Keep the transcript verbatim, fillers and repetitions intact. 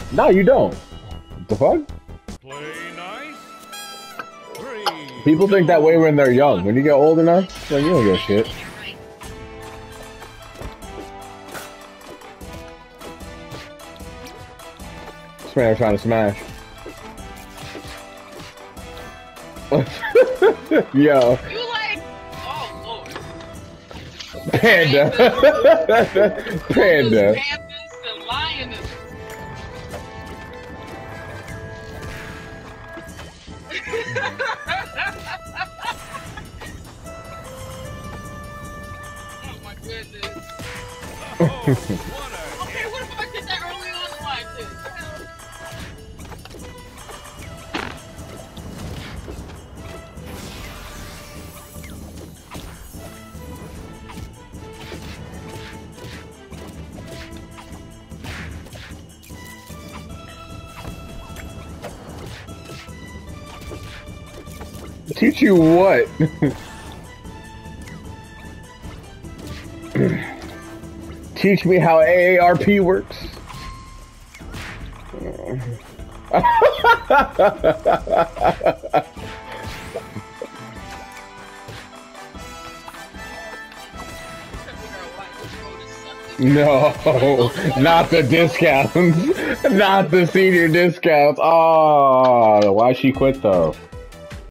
No, you don't. What the fuck? Play nice. Three, People think that way when they're young. When you get old enough, then you don't give a shit. This man trying to smash. Yo. You like, oh lord. Panda. Panda. Panthers and lioness. Oh my goodness. oh, what a Okay, what if I did that early on in life then? Teach you what? Teach me how A A R P works. No, not the discounts. Not the senior discounts. Oh, why she quit though?